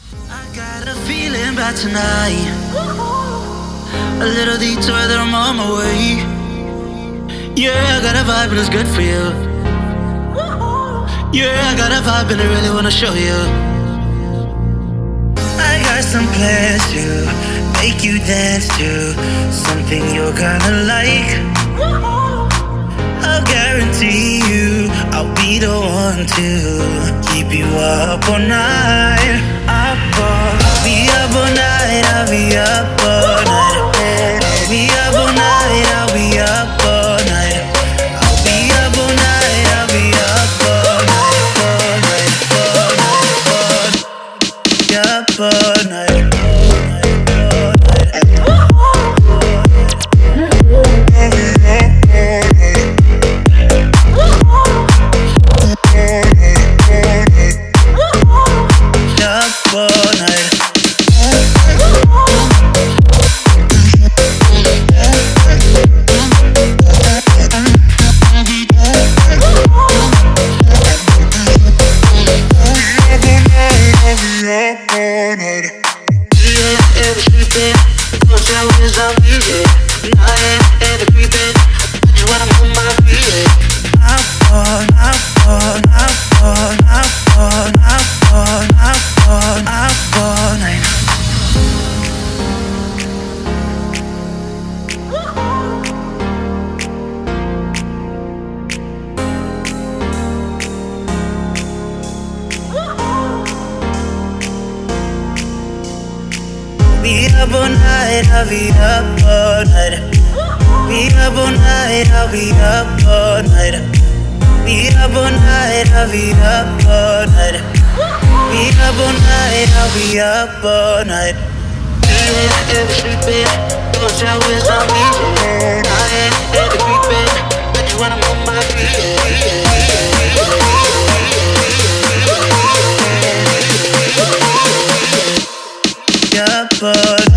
I got a feeling about tonight. A little detour that I'm on my way. Yeah, I got a vibe and it's good for you. Yeah, I got a vibe and I really wanna show you. I got some plans to make you dance to something you're gonna like. I'll guarantee you I'll be the one to keep you up all night. I'll be up all night, I'll be up all night. I'll be up all night, I'll be up all night. I'll be up all night, I'll be up all night, all night, all night, up all night. Be up all night, I'll be up all night. Be up all night, I'll be up all night. Be up all night, I'll be up all night. Be up all night, I'll be up all night. Yeah, every sleeping, don't tell where's on me. I ain't every creeping, I just wanna move my feet. Yeah, but